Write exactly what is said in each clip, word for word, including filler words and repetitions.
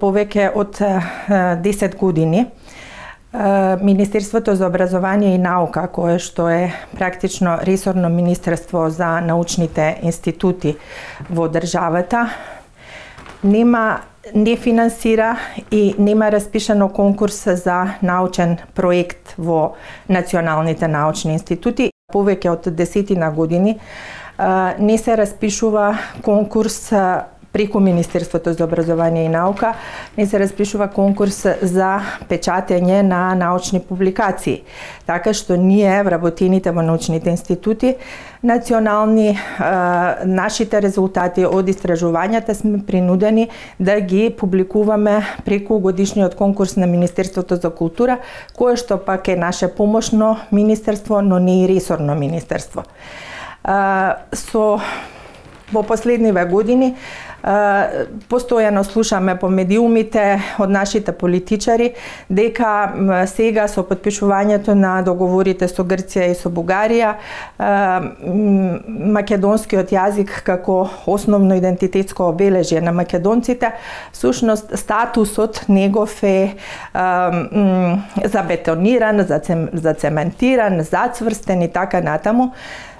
Повеќе од десет години Министерството за образование и наука, кое што е практично ресорно министерство за научните институти во државата, нема не финансира и нема распишано конкурс за научен проект во националните научни институти. Повеќе од десетина години не се распишува конкурс преку Министерството за образование и наука, не се распишува конкурс за печатење на научни публикации. Така што ние, вработените во научните институти, национални, нашите резултати од истражувањата сме принудени да ги публикуваме преку годишниот конкурс на Министерството за култура, кое што пак е наше помошно министерство, но не и ресорно министерство. Со во последниве години постојано слушаме по медиумите од нашите политичари дека сега со потпишувањето на договорите со Грција и со Бугарија македонскиот јазик како основно идентитетско обележје на македонците, всушност статусот негов е забетониран, зацементиран, зацврстен и така натаму.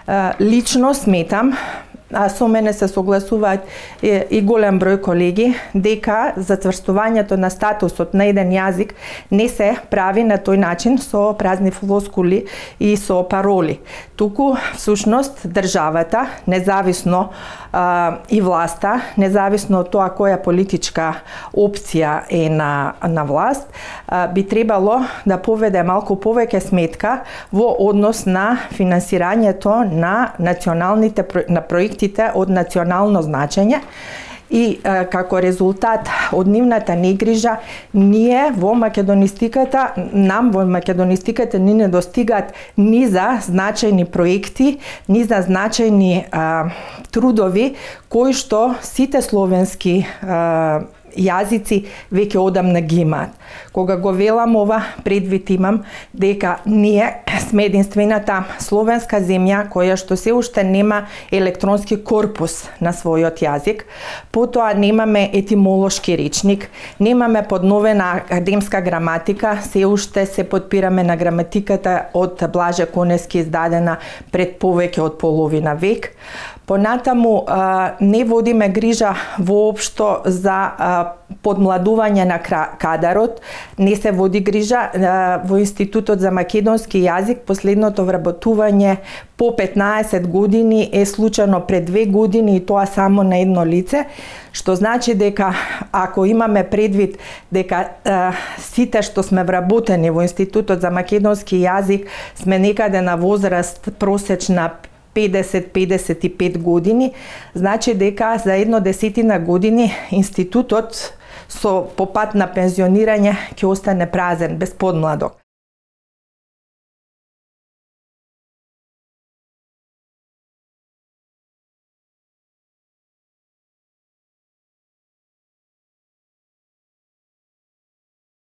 Лично сметам, а со мене се согласуваат и голем број колеги, дека зацврстувањето на статусот на еден јазик не се прави на тој начин со празни флоскули и со пароли. Туку, всушност, државата, независно а, и власта, независно од тоа која политичка опција е на, на власт, а, би требало да поведе малку повеќе сметка во однос на финансирањето на националните на проекти од национално значење и е, како резултат од нивната негрижа, ние во македонистиката, нам во македонистиката ни не достигаат ни за значајни проекти, ни за значајни е, трудови кои што сите словенски е, јазици веќе одамна ги имаат. Кога го велам ова, предвид имам дека ние сме единствената словенска земја која што се уште нема електронски корпус на својот јазик, потоа немаме етимолошки речник, немаме подновена академска граматика, се уште се подпираме на граматиката од Блаже Конески издадена пред повеќе од половина век. Понатаму не водиме грижа воопшто за подмладување на кадарот, не се води грижа во Институтот за македонски јазик. Последното вработување по петнаесет години е случано пред две години и тоа само на едно лице, што значи дека ако имаме предвид дека а, сите што сме вработени во Институтот за македонски јазик сме некаде на возраст просечна педесет до педесет и пет години, значи дека за едно десетина години институтот со по пат на пензионирање ќе остане празен, без подмладок.